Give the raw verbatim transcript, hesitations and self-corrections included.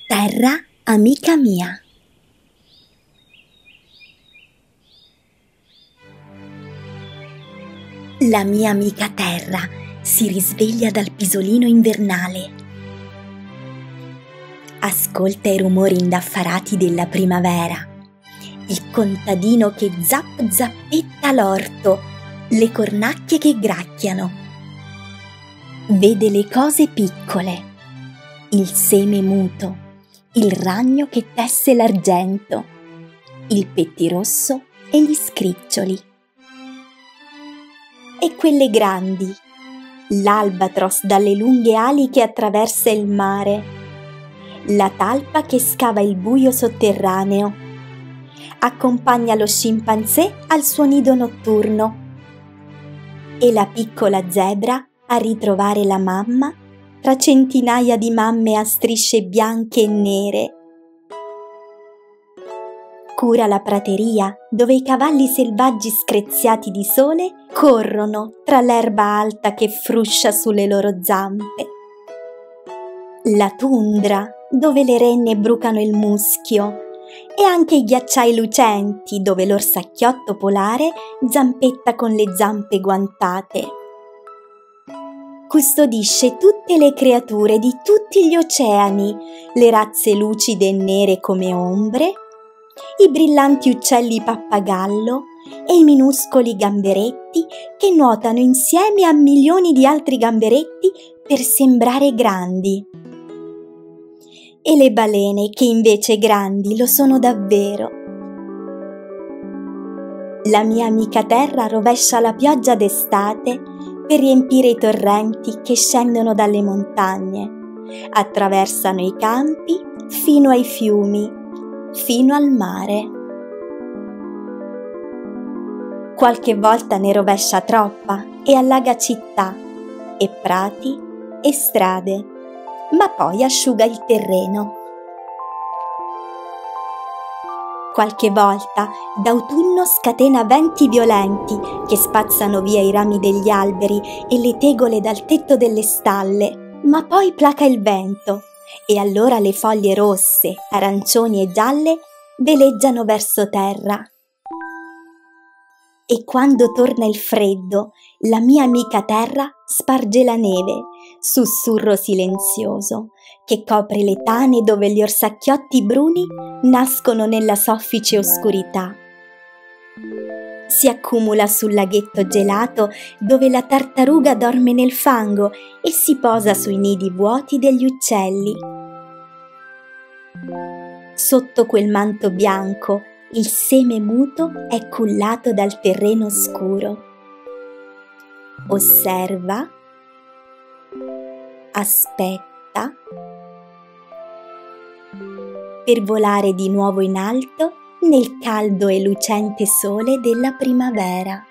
Terra, amica mia. La mia amica Terra si risveglia dal pisolino invernale. Ascolta i rumori indaffarati della primavera, il contadino che zapp zappetta l'orto, le cornacchie che gracchiano. Vede le cose piccole, il seme muto, il ragno che tesse l'argento, il pettirosso e gli scriccioli. E quelle grandi, l'albatros dalle lunghe ali che attraversa il mare, la talpa che scava il buio sotterraneo, accompagna lo scimpanzé al suo nido notturno e la piccola zebra a ritrovare la mamma tra centinaia di mamme a strisce bianche e nere. Cura la prateria dove i cavalli selvaggi screziati di sole corrono tra l'erba alta che fruscia sulle loro zampe. La tundra dove le renne brucano il muschio e anche i ghiacciai lucenti dove l'orsacchiotto polare zampetta con le zampe guantate. Custodisce tutte le creature di tutti gli oceani, le razze lucide e nere come ombre, i brillanti uccelli pappagallo e i minuscoli gamberetti che nuotano insieme a milioni di altri gamberetti per sembrare grandi. E le balene che invece grandi lo sono davvero. La mia amica Terra rovescia la pioggia d'estate per riempire i torrenti che scendono dalle montagne, attraversano i campi fino ai fiumi, fino al mare. Qualche volta ne rovescia troppa e allaga città, e prati e strade, ma poi asciuga il terreno. Qualche volta d'autunno scatena venti violenti che spazzano via i rami degli alberi e le tegole dal tetto delle stalle, ma poi placa il vento e allora le foglie rosse, arancioni e gialle veleggiano verso terra. E quando torna il freddo, la mia amica Terra sparge la neve, sussurro silenzioso, che copre le tane dove gli orsacchiotti bruni nascono nella soffice oscurità. Si accumula sul laghetto gelato dove la tartaruga dorme nel fango e si posa sui nidi vuoti degli uccelli. Sotto quel manto bianco il seme muto è cullato dal terreno scuro. Osserva, aspetta, per volare di nuovo in alto nel caldo e lucente sole della primavera.